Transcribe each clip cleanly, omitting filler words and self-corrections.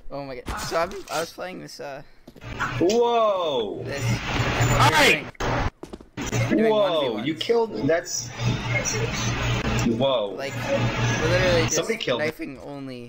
Oh my god. So I was playing this Whoa! this. Alright! Doing Whoa! 1v1s. You killed. That's. Whoa! Like we're literally just Somebody killed him. knifing only.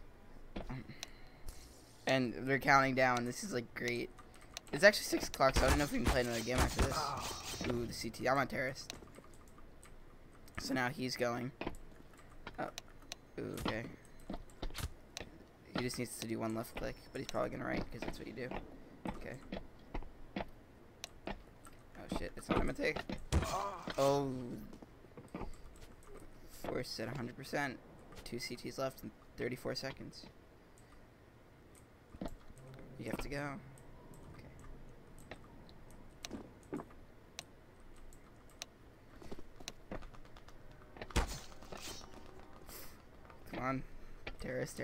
And they're counting down. This is like great. It's actually 6 o'clock, so I don't know if we can play another game after this. Ooh, the CT. I'm on terrorist. So now he's going. Oh. Ooh, okay. He just needs to do one left click, but he's probably gonna right because that's what you do. Okay. Oh shit! It's not gonna take. Oh. Force at 100%. 2 CTs left in 34 seconds. You have to go. Okay. Come on. Terrorist.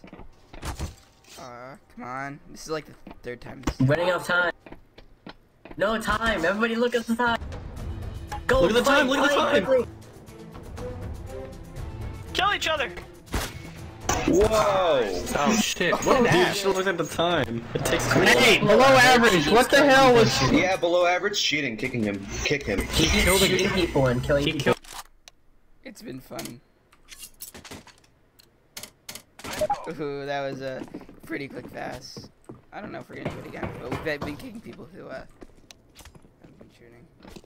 Come on. This is like the 3rd time this. Running out of time. No time. Everybody look at the time. Go. Look at the time, look at the time. Quickly. Kill each other! Whoa! Oh shit, what dude, you should've looked at the time. It takes Hey, below average, what the hell was... Yeah, below average cheating. Kicking him. Kick him. He keeps shooting people and killing people. It's been fun. Ooh, that was a pretty quick pass. I don't know if we're gonna do it again, but we've been kicking people who have been shooting.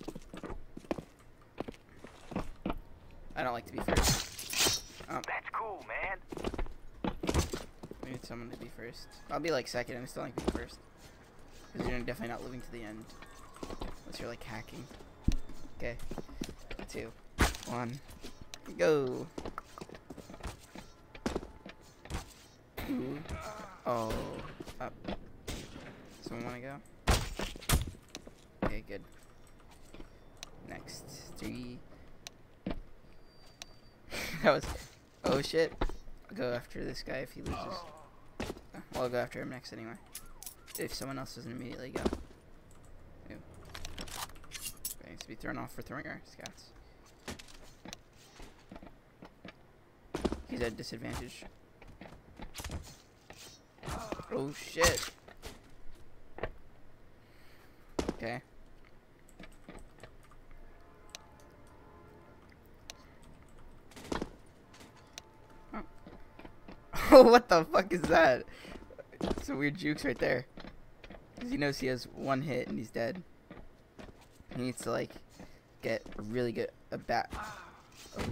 I don't like to be first. That's cool, man. We need someone to be first. I'll be like second, and I still like being first. Because you're definitely not living to the end. Unless you're like hacking. Okay. 2, 1. Go! Ooh. Oh. Up. Someone wanna go? Okay, good. Next. 3. That was... Oh shit. I'll go after this guy if he loses. Well, I'll go after him next anyway. If someone else doesn't immediately go. Ew. Okay, needs to be thrown off for throwing our scouts. He's at disadvantage. Oh shit. Okay. Oh, what the fuck is that? Some weird jukes right there. Because he knows he has 1 hit and he's dead. He needs to like get a really good bat. Oh.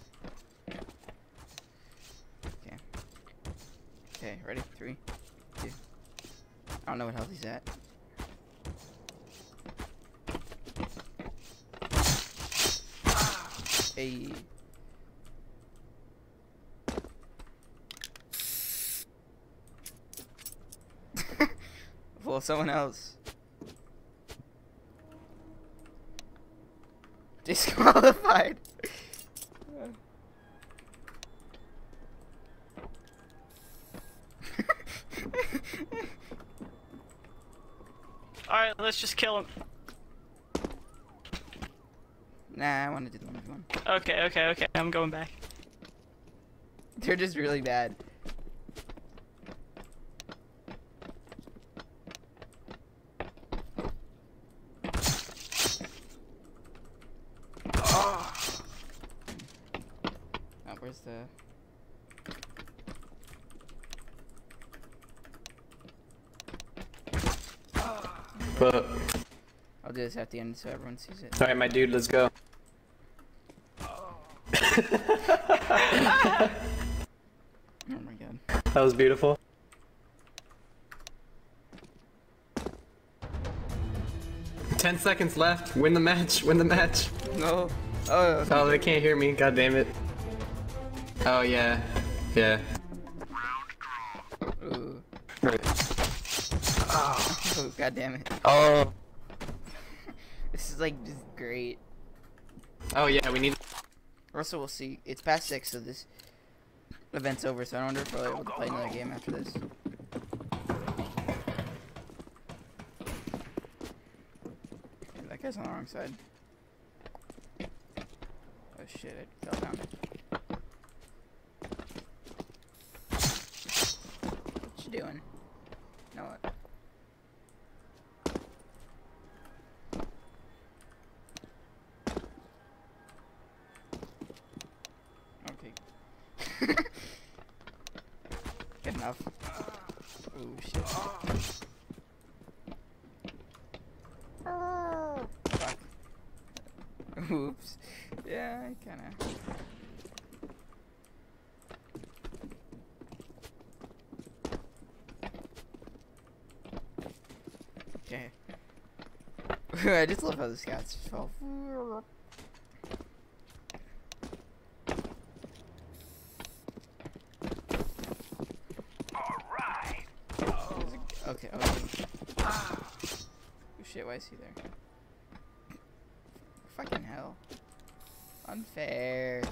Okay. Okay, ready? 3, 2. I don't know what health he's at. Hey. Well, someone else. Disqualified. Alright, let's just kill him. Nah, I want to do the 1v1. Okay, I'm going back. They're just really bad. Oh, where's the... But, I'll do this at the end so everyone sees it. alright, my dude, let's go. Oh my god. That was beautiful. Ten seconds left. Win the match. Win the match. No. Oh. Oh, they can't hear me. God damn it. Oh yeah. Yeah. Ooh. Right. Oh, god damn it. Oh. This is like just great. Oh yeah. We need. Also, we'll see. It's past 6, so this event's over. So I wonder if we'll be able to play another game after this. That guy's on the wrong side. Oh shit! I fell down. you doing? Know what? Okay. Good enough. Ooh, shit. Fuck. Oops. Yeah, I kinda. Okay. I just love how the scouts fell. Okay, okay. Oh shit, why is he there? Fucking hell. Unfair.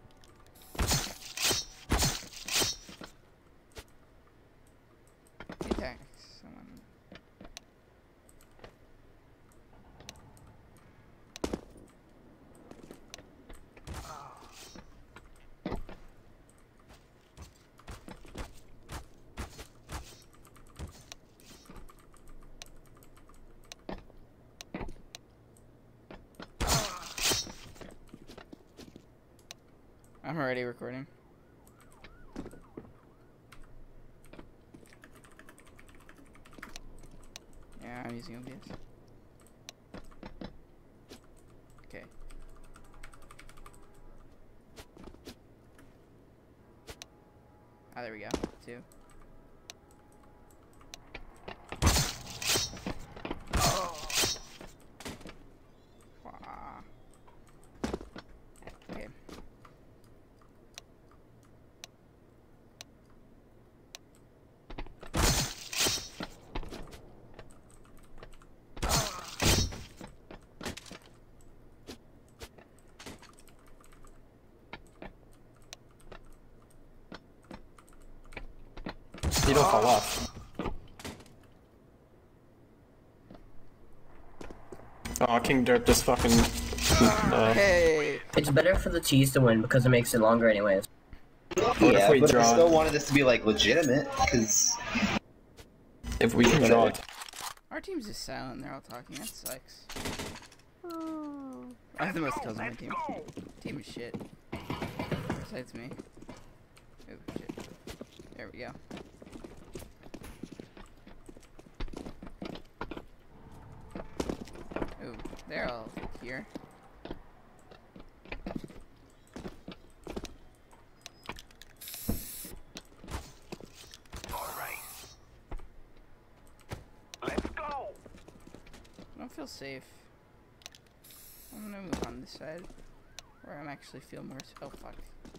He attacks someone. I'm already recording. Yeah, I'm using OBS. Okay. Ah, there we go. 2. Wah. Okay. You don't fall off. Oh, King Derp just fucking. Hey! It's better for the cheese to win because it makes it longer anyways. What Yeah, if we but I draw? still wanted this to be like legitimate, because If we can draw it. Our team's just silent, they're all talking, that sucks. I have the most kills on my team. Team is shit. Besides me. Oh shit. There we go. Oh, they're all here. I don't feel safe. I'm gonna move on this side where I'm actually feel more. Oh fuck.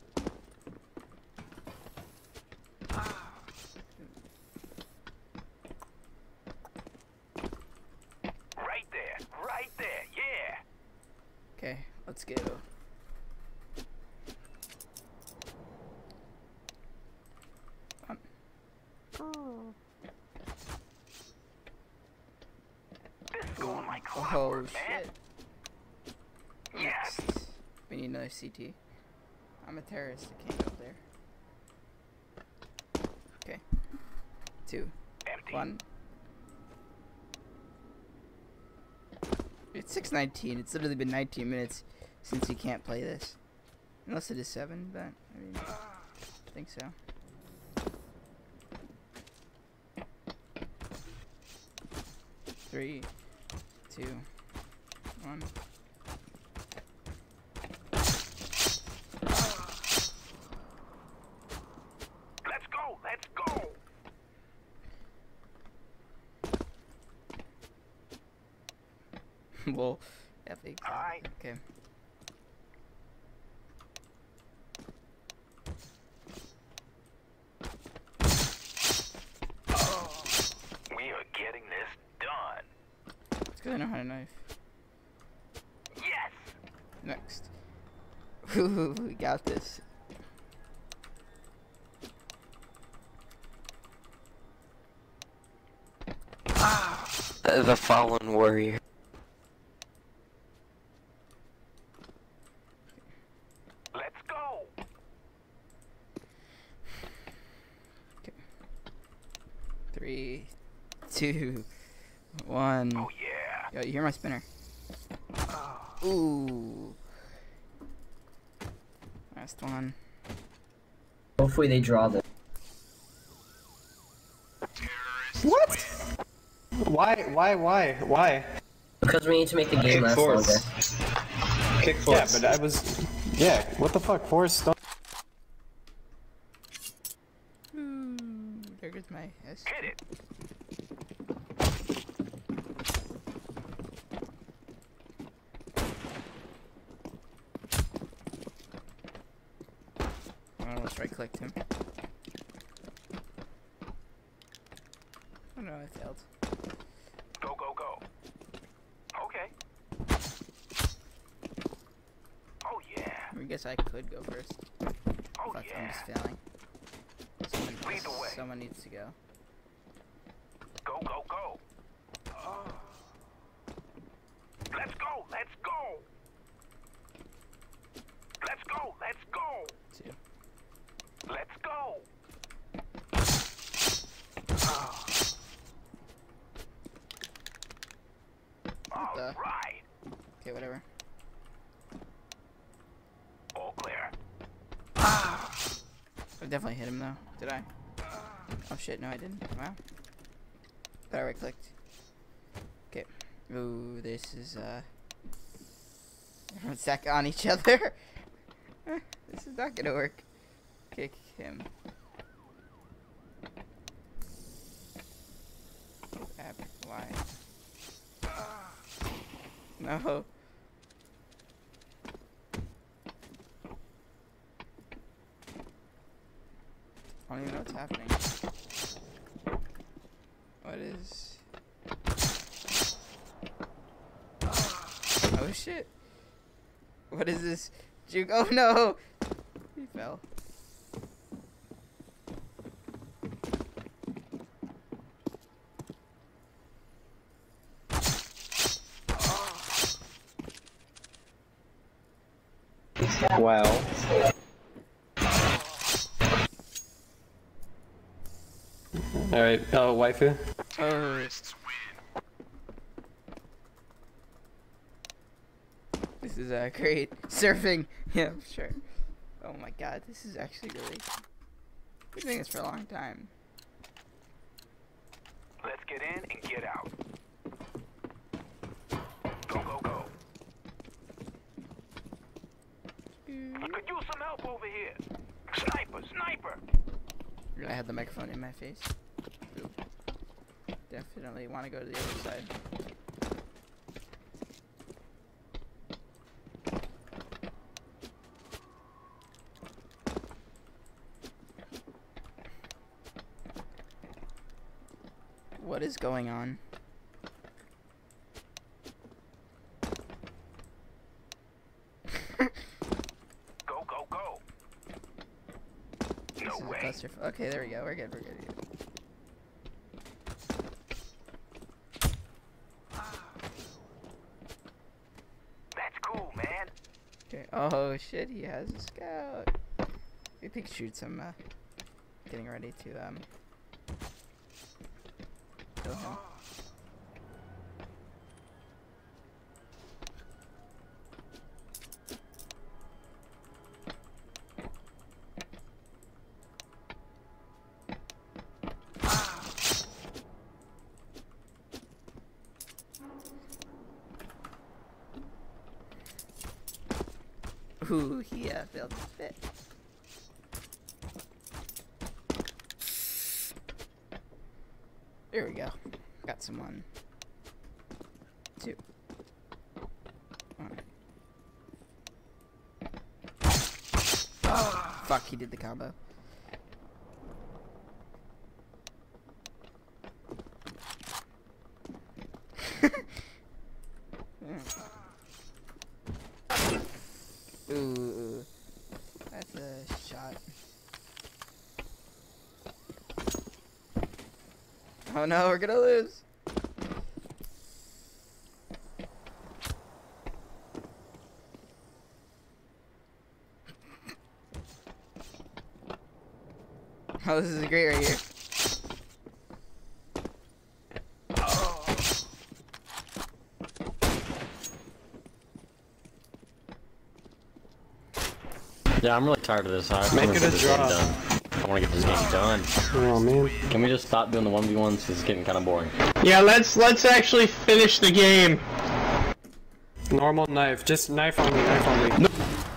Right there, yeah. Okay, let's go. Going like Oh clockwork, man. shit. Yes. Next. We need another CT. I'm a terrorist, I can't go up there. Okay. 2. Empty. 1. It's 6:19. It's literally been 19 minutes since he can't play this. Unless it is 7, but I mean, I think so. Three, 2, 1. Let's go, let's go. Well, yeah, they, Alright. okay. We are getting this done. It's because I know how to knife. Yes. Next. Ooh, we got this. The fallen warrior. Let's go. 3, 2, 1. Oh yeah. Yo, you hear my spinner? Ooh. Last one. Hopefully they draw this. What? Why? Because we need to make the game Kick last longer. force. Kick Yeah, force. but I was. Yeah, what the fuck? Forrest, don't. Ooh, there goes my S. Hit it. I almost right clicked him. Oh no, I failed. Go, go, go. Okay. Oh yeah. I guess I could go first. Oh Fuck, I'm yeah. just failing. Lead the way. Someone needs to go. Go, go, go. Let's go. Let's go. Let's go. Let's go. 2. Let's go. All the- right. Okay, whatever. All clear. I definitely hit him though. Did I? Oh shit, no I didn't. Wow. But I right clicked. Okay. Ooh, this is everyone's stacked on each other. This is not gonna work. Kick him. Why? No. I don't even know what's happening. What is... Oh shit. What is this? Juke? Oh no! He fell. Well. Alright, oh, waifu? Oh. This is great. Surfing. Yeah, sure. Oh my god, this is actually really... I've been doing this for a long time. Let's get in and get out. Go, go, go. I could use some help over here. Sniper, sniper. I had the microphone in my face. Ooh. Definitely want to go to the other side. What is going on? Go, go, go. This No is a way. clusterfuck. Okay, there we go. We're good. We're good. That's cool, man. Okay. Oh shit, he has a scout. I think shoots him. Getting ready to kill him. Ooh, he failed to fit. There we go. Got someone. 2. 1. Fuck, he did the combo. Ooh, that's a shot. Oh no, we're gonna lose. Oh, this is great right here. Yeah, I'm really tired of this. Make it a draw. I want to get this game done. Oh man. Can we just stop doing the 1v1s? It's getting kind of boring. Yeah, let's actually finish the game. Normal knife, just knife only, knife only.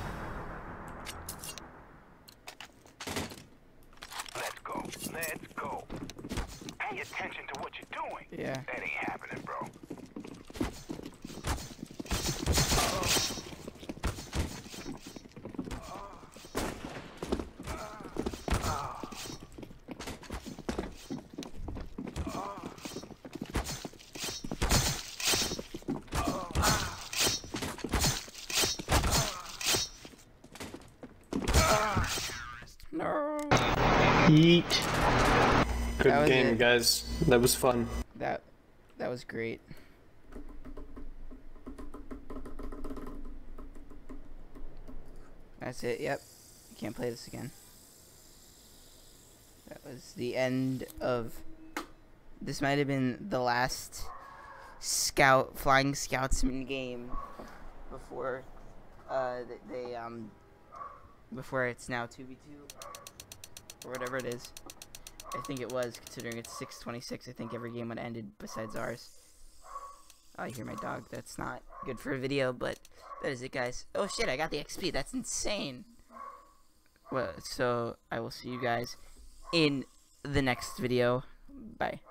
Let's go. Let's go. Pay attention to what you're doing. Yeah. That ain't happening, bro. No. Yeet. Good That was game, it. guys. That was fun. That was great. That's it. Yep. You can't play this again. That was the end of. This might have been the last flying scoutsman game before before it's now 2v2 or whatever it is. I think it was, considering it's 6:26. I think every game would have ended besides ours. Oh, I hear my dog. That's not good for a video, but that is it, guys. Oh shit, I got the XP. That's insane. Well, so I will see you guys in the next video. Bye.